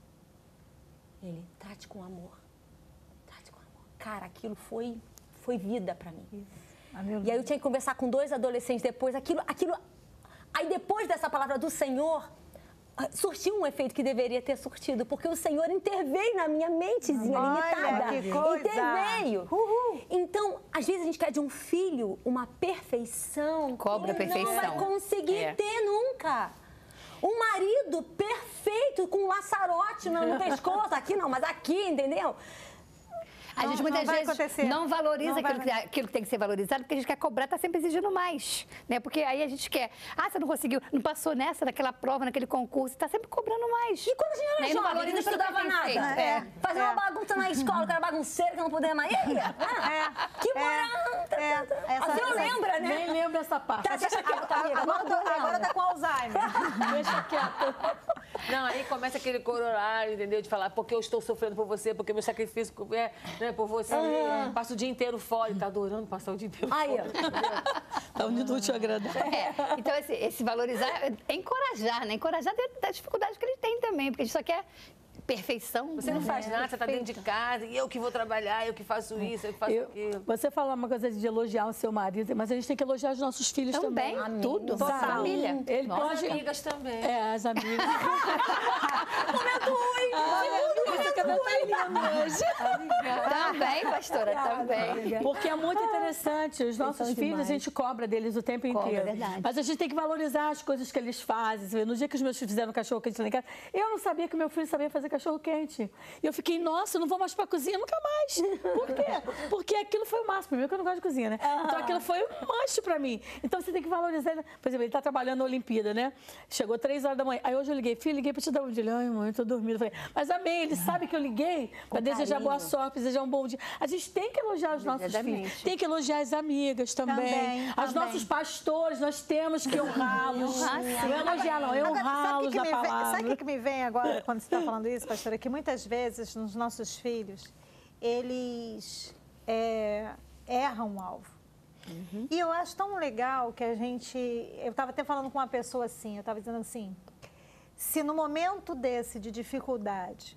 Ele, trate com amor. Trate com amor. Cara, aquilo foi, foi vida pra mim. E aí eu tinha que conversar com dois adolescentes depois, aquilo, aquilo... Aí depois dessa palavra do Senhor, surtiu um efeito que deveria ter surtido, porque o Senhor interveio na minha mentezinha Olha, limitada. que coisa! Interveio. Então, às vezes a gente quer de um filho uma perfeição Cobra que a perfeição. não vai conseguir É. ter nunca. Um marido perfeito com um laçarote no, no pescoço, aqui não, mas aqui, entendeu? A Não- gente não muitas vai vezes acontecer. não valoriza Não vai aquilo, que, aquilo que tem que ser valorizado, porque a gente quer cobrar, tá sempre exigindo mais, né? Porque aí a gente quer, ah, você não conseguiu, não passou nessa, naquela prova, naquele concurso, tá sempre cobrando mais. E quando a gente era Né? E não jovem, valoriza não pelo que estudava tem nada. feito. É. Fazia É. uma bagunça na escola, que era bagunceiro, que eu não podia mais. E aí? Ah, que moral! É. Essa- Assim eu essa- lembra, né? Nem lembro essa parte. Tá, deixa quieto, amiga. Agora, Agora tá- agora tá com Alzheimer. Deixa quieto. Não, aí começa aquele corolário, entendeu? De falar, porque eu estou sofrendo por você, porque meu sacrifício é né, por você. Passo o dia inteiro fora. E tá adorando passar o dia inteiro Aí, fora. ó. Tá unido útil agradável. É, então, esse, esse valorizar é encorajar, né? Encorajar dentro da dificuldade que ele tem também, porque a gente só quer perfeição. Você não faz nada, você está dentro de casa, e eu que vou trabalhar, eu que faço isso, eu que faço Eu- aquilo. você fala uma coisa de elogiar o seu marido, mas a gente tem que elogiar os nossos filhos também. Também, tudo. Sabe? Família. Ele Nossa, pode... Amigas também. É, as amigas. Momento ruim! Você cabelo tá lindo hoje. Também, pastora, também. Porque é muito interessante. Os nossos são filhos, demais. a gente cobra deles o tempo Cobra, inteiro. é verdade. Mas a gente tem que valorizar as coisas que eles fazem. Você vê, no dia que os meus filhos fizeram cachorro quente lá em casa, eu não sabia que meu filho sabia fazer cachorro quente. E eu fiquei, nossa, eu não vou mais pra cozinha nunca mais. Por quê? Porque aquilo foi o máximo. Primeiro que eu não gosto de cozinha, né? Então aquilo foi um must pra mim. Então você tem que valorizar. Por exemplo, ele tá trabalhando na Olimpíada, né? Chegou três horas da manhã. Aí hoje eu liguei, filho, liguei pra te dar um dia. Ele, ai, mãe, eu tô dormindo. Eu falei, mas amém, ele sabe que eu liguei pra desejar boa sorte, desejar um bom dia. A gente tem que elogiar os nossos Exatamente. filhos. Tem que elogiar as amigas também. Também, Os também. nossos pastores, nós temos que honrá-los. Não é elogiar, não, é Agora, sabe o honrá-los que, na me vem, palavra. sabe o que, que me vem agora quando você está falando isso, pastora? Que muitas vezes nos nossos filhos, eles é, erram o alvo. Uhum. E eu acho tão legal que a gente... Eu estava até falando com uma pessoa assim, eu estava dizendo assim, se no momento desse de dificuldade,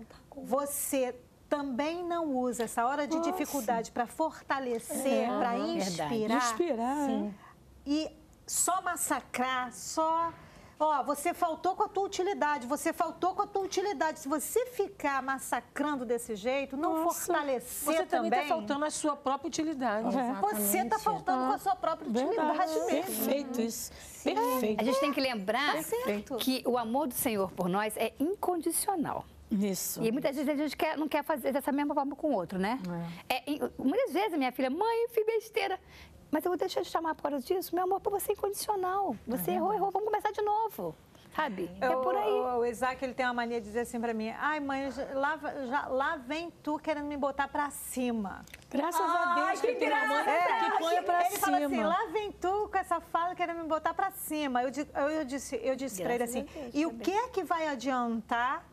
você também não usa essa hora de Nossa. dificuldade para fortalecer, É, para verdade. inspirar, Inspirar. Sim. e só massacrar, só... Ó, você faltou com a tua utilidade, você faltou com a tua utilidade. Se você ficar massacrando desse jeito, não Nossa. fortalecer Você também também... está faltando a sua própria utilidade. Você está faltando com a sua própria utilidade Verdade. mesmo. Perfeito isso. Perfeito. A gente tem que lembrar Tá certo. que o amor do Senhor por nós é incondicional. Isso. E muitas vezes a gente quer, não quer fazer dessa mesma forma com o outro, né? É, e muitas vezes a minha filha, mãe, eu fiz besteira. Mas eu vou deixar de chamar por causa disso. Meu amor por você é incondicional. Você errou, errou, vamos começar de novo. Sabe? É por aí. O, o Isaac, ele tem uma mania de dizer assim pra mim, ai mãe, já- lá, já- lá vem tu querendo me botar pra cima. Graças a Deus que, que ele tem uma mãe É, que põe pra ele cima. fala assim, lá vem tu com essa fala querendo me botar pra cima. Eu, di- eu, eu disse, eu disse pra ele Graças assim, a Deus, e o também. que é que vai adiantar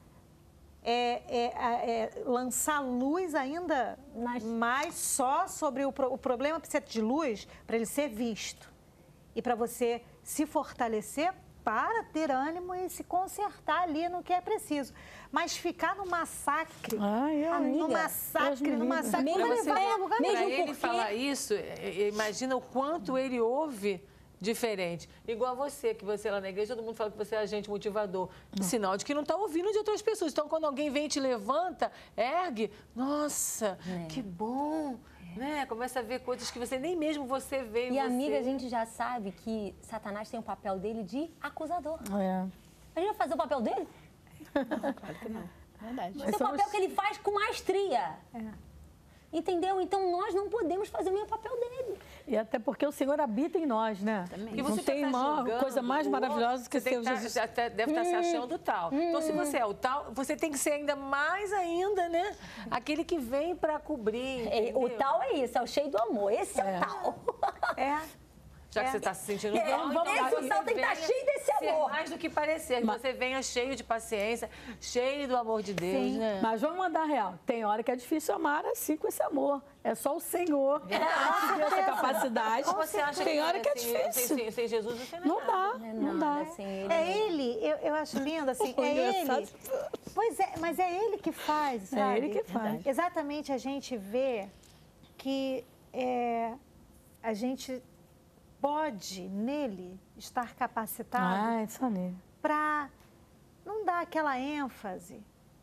é, é, é, lançar luz ainda Nas- mais só sobre o, pro- o problema precisa de luz para ele ser visto e para você se fortalecer para ter ânimo e se consertar ali no que é preciso. Mas ficar no massacre, Ai, no amiga, Deus massacre, me no livre. massacre, Mesmo não vai você- levar a lugar mesmo Para nenhum. ele porque- falar isso, é, é, imagina o quanto ele ouve diferente. Igual a você, que você lá na igreja, todo mundo fala que você é agente motivador. Sinal de que não está ouvindo de outras pessoas. Então, quando alguém vem e te levanta, ergue, nossa, que bom. Né? Começa a ver coisas que você nem mesmo você vê em E você. amiga, a gente já sabe que Satanás tem o papel dele de acusador. É. A gente vai fazer o papel dele? Claro que não. Verdade. Esse é o somos- papel que ele faz com maestria. Entendeu? Então nós não podemos fazer o mesmo papel dele. E até porque o Senhor habita em nós, né? Porque Não você tem tá maior julgando coisa mais o maravilhosa outro, do que você ser o tem tá- Jesus. já até deve estar se achando tal. Então, se você é o tal, você tem que ser ainda mais ainda, né? Aquele que vem para cobrir. É, o entendeu? tal é isso, é o cheio do amor. Esse é, É. o tal. É. Já que você está se sentindo É, tal, então esse você tal tem que tá venha cheio desse ser amor. mais do que parecer. Que você venha cheio de paciência, cheio do amor de Deus, Sim. né? Mas vamos mandar real. Tem hora que é difícil amar assim com esse amor. É só o Senhor que deu essa capacidade. Ou você acha Tem hora que é assim, difícil. Sem, sem Jesus você não, Não é nada. dá, não dá. Assim, ele É ele, eu, eu acho lindo, assim, Foi é engraçado. ele. Pois é, mas é ele que faz, sabe? ele que faz. Exatamente, a gente vê que é, a gente pode, nele, estar capacitado Ah, é só nele. para não dar aquela ênfase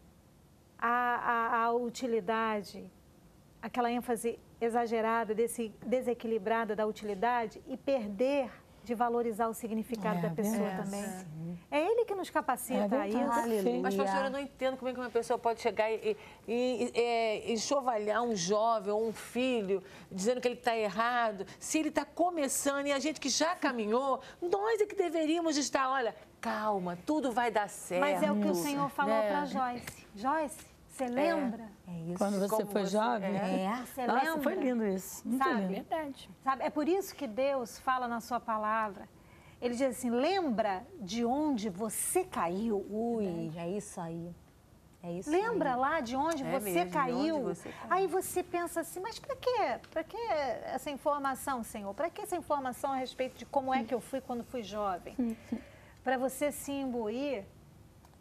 à, à, à utilidade, aquela ênfase exagerada, desse, desequilibrada da utilidade e perder de valorizar o significado É, da pessoa verdade. também. É ele que nos capacita É a verdade. isso. Aleluia. Mas, pastora, eu não entendo como é que uma pessoa pode chegar e, e, e é, enxovalhar um jovem ou um filho, dizendo que ele está errado, se ele está começando e a gente que já caminhou, nós é que deveríamos estar, olha, calma, tudo vai dar certo. Mas é o que o Senhor falou né? para Joyce. Joyce, você lembra? É isso. Quando você Como foi você jovem. É. Você Nossa, lembra? foi lindo isso. Muito Sabe? lindo. Verdade. Sabe? É por isso que Deus fala na sua palavra. Ele diz assim, lembra de onde você caiu. Ui, é isso aí. É isso Lembra aí. lá de onde É você mesmo, de caiu? onde você caiu. Aí você pensa assim, mas para quê? Para que essa informação, Senhor? Para que essa informação a respeito de como é que eu fui quando fui jovem? Para você se imbuir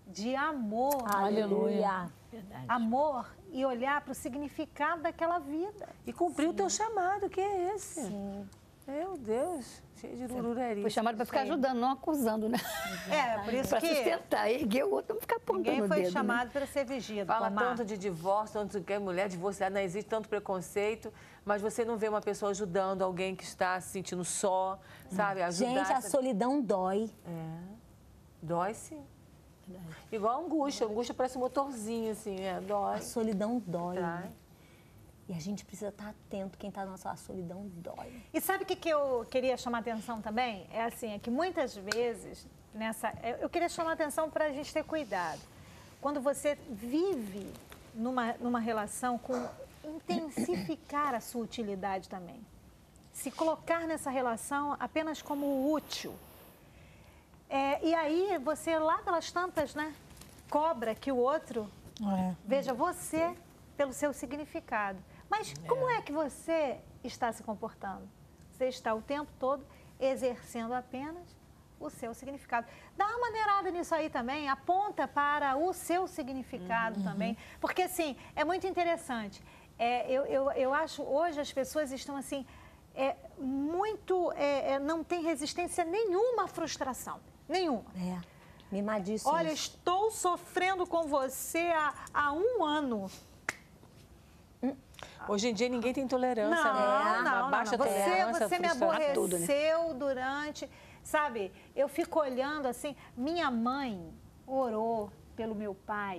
de amor. Aleluia. Verdade. Amor e olhar para o significado daquela vida. E cumprir o teu chamado, que é esse? Sim. Meu Deus, cheio de urureri. Foi chamado para ficar ajudando, não acusando, né? É, por isso Para que sustentar, erguer o outro, não ficar apontando ninguém o foi dedo, chamado para ser vigiado. Fala Tomar. tanto de divórcio, tanto que é mulher divorciada, não existe tanto preconceito, mas você não vê uma pessoa ajudando alguém que está se sentindo só, sabe? Ajudar Gente, a essa- solidão dói. É, dói sim. Igual a angústia, a angústia parece um motorzinho, assim, é, dói. A solidão dói. Trai. E a gente precisa estar atento, quem está na nossa solidão dói. E sabe o que, que eu queria chamar atenção também? É assim, é que muitas vezes, nessa, eu queria chamar atenção para a gente ter cuidado. Quando você vive numa, numa relação com intensificar a sua utilidade também. Se colocar nessa relação apenas como útil. É, e aí você lá pelas tantas, né, cobra que o outro É. veja você pelo seu significado. Mas como é que você está se comportando? Você está o tempo todo exercendo apenas o seu significado. Dá uma maneirada nisso aí também, aponta para o seu significado também. Porque, assim, é muito interessante. É, eu, eu, eu acho, hoje as pessoas estão, assim, é, muito... É, é, não tem resistência nenhuma à frustração. Nenhuma. É, mimadíssimo. Olha, estou sofrendo com você há, há um ano. Hoje em dia ninguém tem tolerância, Não, né? não, Uma não, baixa não. Você, tolerância, você me frustração. aborreceu durante... Sabe, eu fico olhando assim... Minha mãe orou pelo meu pai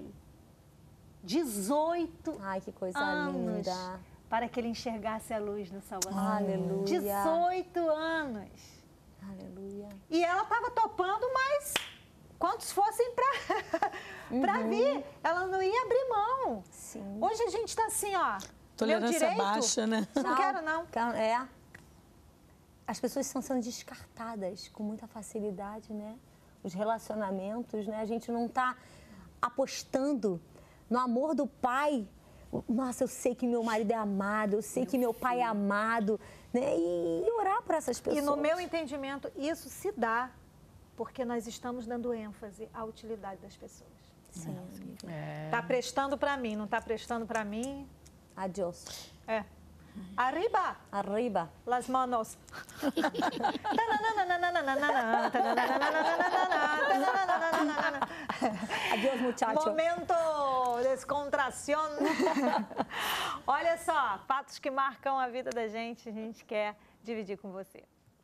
dezoito Ai, que coisa anos linda. para que ele enxergasse a luz da salvação. Aleluia. dezoito anos. Aleluia. E ela estava topando, mas quantos fossem para Uhum. vir, ela não ia abrir mão. Sim. Hoje a gente está assim, ó... Tolerância meu direito, baixa, né? Não quero, não. Quero- É. As pessoas estão sendo descartadas com muita facilidade, né? Os relacionamentos, né? A gente não está apostando no amor do pai. Nossa, eu sei que meu marido é amado, eu sei que meu pai é amado, né? E, e orar por essas pessoas. E no meu entendimento, isso se dá porque nós estamos dando ênfase à utilidade das pessoas. Sim. Tá prestando para mim, não tá prestando para mim? Adiós. É. Arriba, Arriba. las manos. Adiós, muchacho. Momento descontração. Olha só, fatos que marcam a vida da gente, a gente quer dividir com você.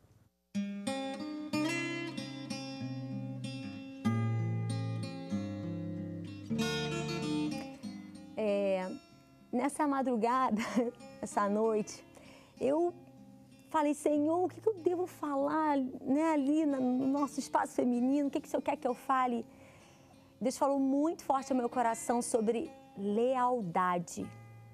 É, nessa madrugada, essa noite, eu falei, Senhor, o que que eu devo falar, né, ali no nosso espaço feminino? O que que o Senhor quer que eu fale? Deus falou muito forte ao meu coração sobre lealdade.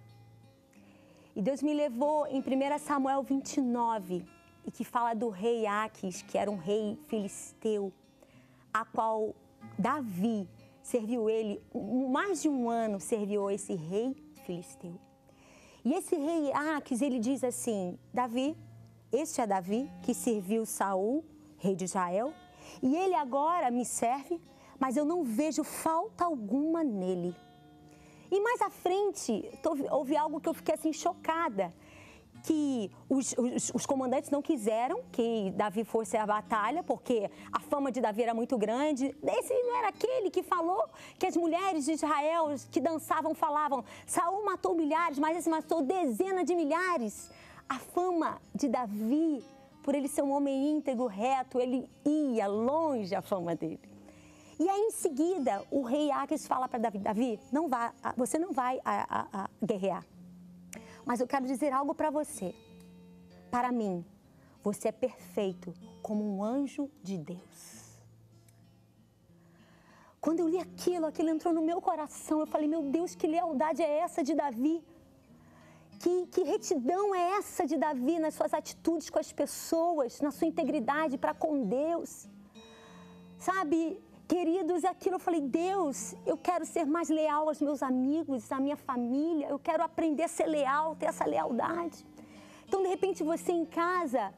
E Deus me levou em primeiro Samuel vinte e nove, e que fala do rei Aques, que era um rei filisteu, a qual Davi serviu ele, mais de um ano serviu esse rei filisteu. E esse rei Aques, ele diz assim, Davi, este é Davi que serviu Saul, rei de Israel, e ele agora me serve, mas eu não vejo falta alguma nele. E mais à frente, houve algo que eu fiquei assim chocada, que os, os, os comandantes não quiseram que Davi fosse à batalha, porque a fama de Davi era muito grande. Esse não era aquele que falou que as mulheres de Israel que dançavam falavam, Saul matou milhares, mas esse matou dezenas de milhares. A fama de Davi, por ele ser um homem íntegro, reto, ele ia longe a fama dele. E aí, em seguida, o rei Aques fala para Davi, Davi, não vá, você não vai a, a, a guerrear. Mas eu quero dizer algo para você. Para mim, você é perfeito como um anjo de Deus. Quando eu li aquilo, aquilo entrou no meu coração. Eu falei, meu Deus, que lealdade é essa de Davi? Que, que retidão é essa de Davi nas suas atitudes com as pessoas, na sua integridade para com Deus? Sabe, queridos, aquilo eu falei, Deus, eu quero ser mais leal aos meus amigos, à minha família, eu quero aprender a ser leal, ter essa lealdade. Então, de repente, você em casa,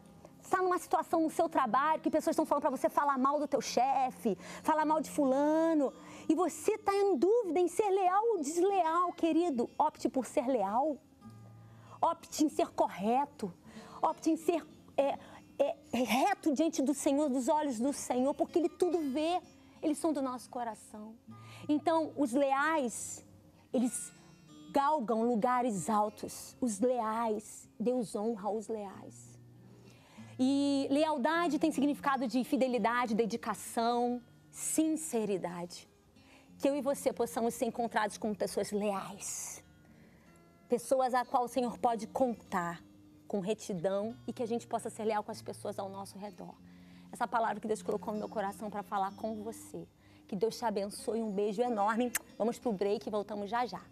está numa situação no seu trabalho que pessoas estão falando para você falar mal do teu chefe, falar mal de fulano, e você está em dúvida em ser leal ou desleal, querido, opte por ser leal, opte em ser correto, opte em ser é, é, reto diante do Senhor, dos olhos do Senhor, porque Ele tudo vê, eles são do nosso coração. Então, os leais, eles galgam lugares altos, os leais, Deus honra os leais. E lealdade tem significado de fidelidade, dedicação, sinceridade. Que eu e você possamos ser encontrados como pessoas leais. Pessoas a qual o Senhor pode contar com retidão e que a gente possa ser leal com as pessoas ao nosso redor. Essa palavra que Deus colocou no meu coração para falar com você. Que Deus te abençoe, um beijo enorme. Vamos pro break e voltamos já já.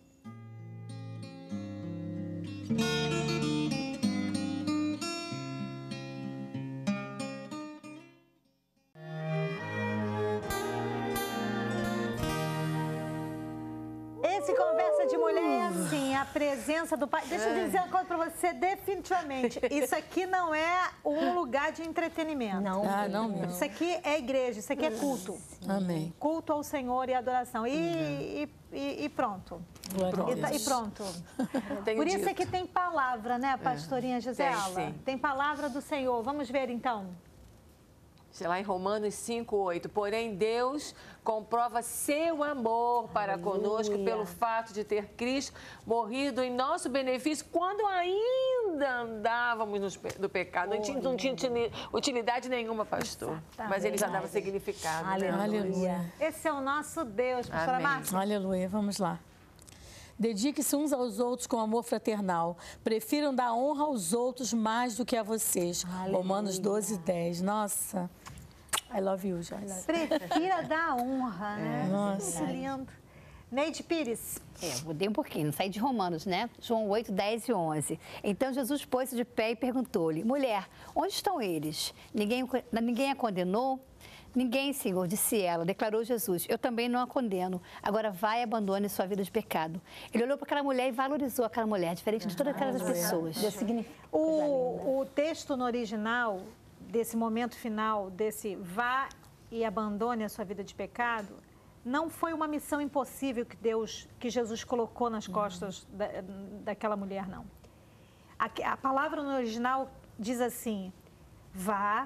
Esse Conversa de Mulher é assim, a presença do Pai. Deixa eu dizer uma coisa pra você, definitivamente. Isso aqui não é um lugar de entretenimento. Não, Ah, não mesmo. Isso aqui é igreja, isso aqui é culto. Amém. Culto ao Senhor e adoração. E, e, e- e pronto. Glória a E, tá- e Deus. pronto. Tenho Por isso dito. é que tem palavra, né, pastorinha Gisela? sim. Tem palavra do Senhor. Vamos ver então. Sei lá em Romanos cinco, oito. Porém, Deus comprova seu amor para conosco pelo fato de ter Cristo morrido em nosso benefício quando ainda andávamos nos pe- do pecado. Não tinha, não tinha utili- utilidade nenhuma, pastor. Mas ele já dava significado. né? Aleluia. Esse é o nosso Deus, pastora Amém. Márcia. Aleluia. Vamos lá. Dedique-se uns aos outros com amor fraternal. Prefiram dar honra aos outros mais do que a vocês. Romanos doze, dez. Nossa, I love you, Joyce. Prefira dar honra, né? Nossa. Que lindo. Neide Pires. É, mudei um pouquinho, não saí de Romanos, né? João oito, dez e onze. Então Jesus pôs-se de pé e perguntou-lhe: mulher, onde estão eles? Ninguém, ninguém a condenou? Ninguém, Senhor, disse ela, declarou Jesus. Eu também não a condeno. Agora vai e abandone sua vida de pecado. Ele olhou para aquela mulher e valorizou aquela mulher, diferente de todas aquelas pessoas. Deus significa. O, o texto no original, desse momento final, desse vá e abandone a sua vida de pecado, não foi uma missão impossível que Deus, que Jesus colocou nas costas da, daquela mulher, não. A, a palavra no original diz assim, vá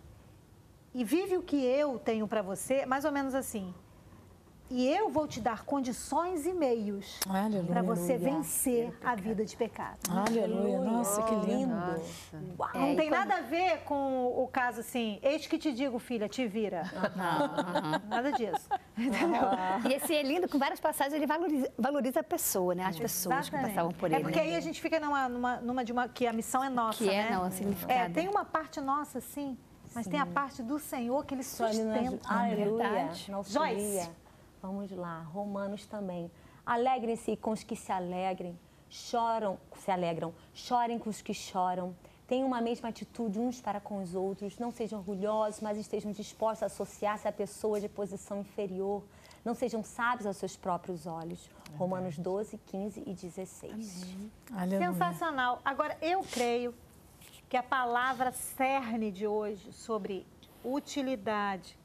e vive o que eu tenho para você, mais ou menos assim. E eu vou te dar condições e meios Aleluia. para você vencer a vida de pecado. Aleluia. Nossa, que lindo. Não É, tem e nada a ver com o caso assim, eis que te digo, filha, te vira. Nada disso. Entendeu? E esse é lindo, com várias passagens, ele valoriza, valoriza a pessoa, né? As pessoas Exatamente. que passavam por É ele. porque né? aí a gente fica numa, numa, numa de uma que a missão é nossa, Que é, né? não, é significado. É, tem uma parte nossa, sim, mas tem a parte do Senhor que Ele sustenta. Aleluia. verdade. Na auxilia. Joyce. Vamos lá, Romanos também. Alegrem-se com os que se alegrem, choram, se alegram, chorem com os que choram. Tenham uma mesma atitude uns para com os outros. Não sejam orgulhosos, mas estejam dispostos a associar-se a pessoas de posição inferior. Não sejam sábios aos seus próprios olhos. Romanos doze, quinze e dezesseis. Aleluia. Sensacional. Agora, eu creio que a palavra cerne de hoje sobre utilidade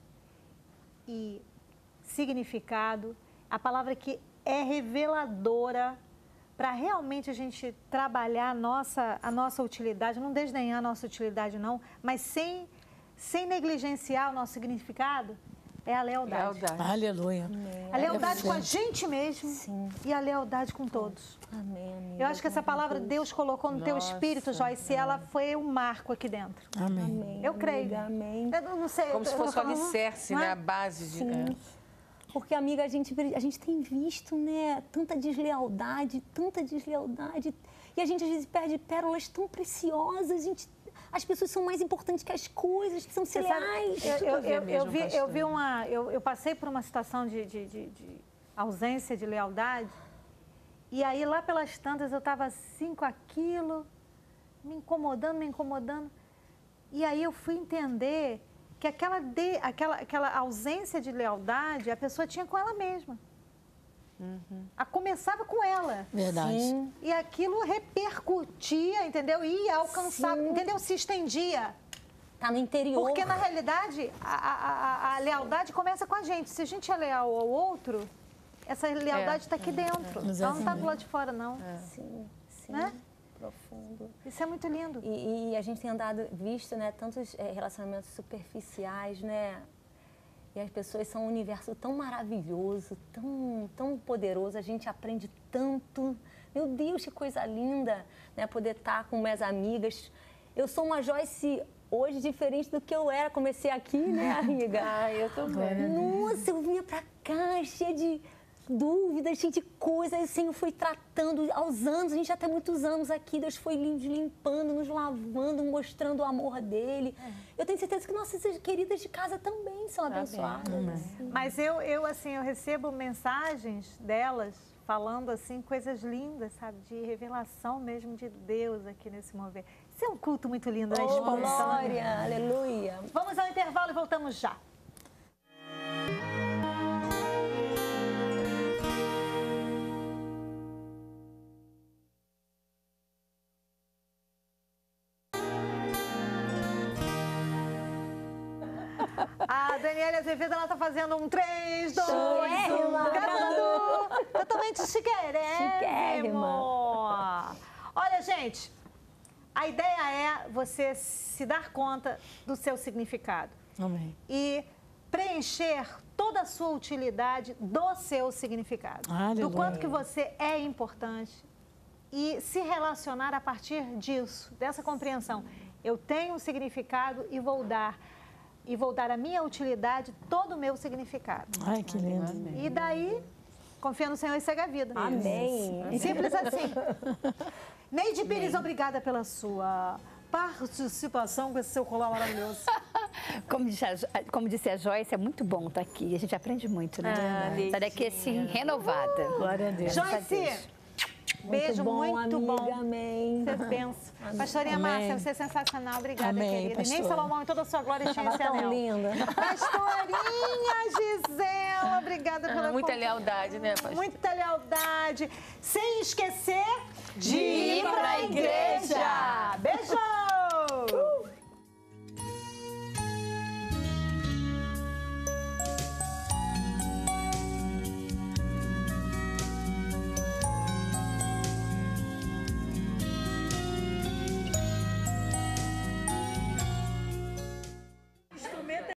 e significado, a palavra que é reveladora para realmente a gente trabalhar a nossa, a nossa utilidade, não desdenhar a nossa utilidade não, mas sem, sem negligenciar o nosso significado, é a lealdade. Lealdade. Aleluia. A lealdade com a Sim. gente mesmo Sim. e a lealdade com todos. Amém, amiga. Eu acho que essa palavra Deus colocou no teu Nossa, espírito, Joyce, e ela foi um marco aqui dentro. Amém. Amém, Eu creio. amiga, amém. Eu não sei. Como eu- se eu fosse tô o falando, alicerce, não é? né? A base de... Sim. é. Porque, amiga, a gente, a gente tem visto, né, tanta deslealdade, tanta deslealdade. E a gente, às vezes, perde pérolas tão preciosas. A gente, as pessoas são mais importantes que as coisas, precisam ser Você sabe, leais. eu, tudo eu, a ver eu, eu mesmo, vi, eu pastor. vi uma. Eu, eu passei por uma situação de, de, de, de ausência de lealdade. E aí, lá pelas tantas, eu estava assim com aquilo, me incomodando, me incomodando. E aí eu fui entender que aquela, de, aquela, aquela ausência de lealdade a pessoa tinha com ela mesma. A começava com ela. Verdade. Sim. E aquilo repercutia, entendeu? Ia, alcançava, Sim. entendeu? Se estendia. tá no interior. Porque, na realidade, a, a, a, a lealdade começa com a gente. Se a gente é leal ao outro, essa lealdade está aqui dentro. Ela não está do lado de fora, não. Sim, sim. Né? Profundo. Isso é muito lindo. E, e a gente tem andado, visto, né, tantos é, relacionamentos superficiais, né? E as pessoas são um universo tão maravilhoso, tão, tão poderoso, a gente aprende tanto. Meu Deus, que coisa linda, né? Poder estar com minhas amigas. Eu sou uma Joyce hoje diferente do que eu era. Comecei aqui, né, amiga? Ah, eu também. Nossa, eu vinha pra cá cheia de dúvidas, cheia de coisas. O Senhor foi tratando aos anos. A gente já tem muitos anos aqui. Deus foi nos limpando, nos lavando, mostrando o amor dele. É. Eu tenho certeza que nossas queridas de casa também são abençoadas. Assim. Mas eu, eu, assim, eu recebo mensagens delas falando, assim, coisas lindas, sabe? De revelação mesmo de Deus aqui nesse mover. Isso é um culto muito lindo, né? Oh, glória, aleluia. Vamos ao intervalo e voltamos já. A Daniela Azevedo, ela tá fazendo um três, dois, um, gravando totalmente chiquérrimo. Olha, gente, a ideia é você se dar conta do seu significado. Amém. E preencher toda a sua utilidade do seu significado. Aleluia. Do quanto que você é importante e se relacionar a partir disso, dessa compreensão. Eu tenho um significado e vou dar e vou dar a minha utilidade, todo o meu significado. Ai, que lindo. E daí, confia no Senhor e segue a vida. Amém. Simples assim. Neide Pires, obrigada pela sua participação com esse seu colar maravilhoso. Como disse, a, como disse a Joyce, é muito bom estar aqui. A gente aprende muito, né? Ah, Sai daqui assim, renovada. Glória a Deus. Joyce, beijo muito, muito bom. Amiga, amém. Você pensa. Pastorinha Amém. Márcia, você é sensacional. Obrigada, Amém, querida. E nem pastora. Salomão em toda a sua glória tinha esse Tão anel. linda. Pastorinha Gisela, obrigada pela Muita companhia. lealdade, né, pastor? Muita lealdade. Sem esquecer De ir pra igreja. Beijão!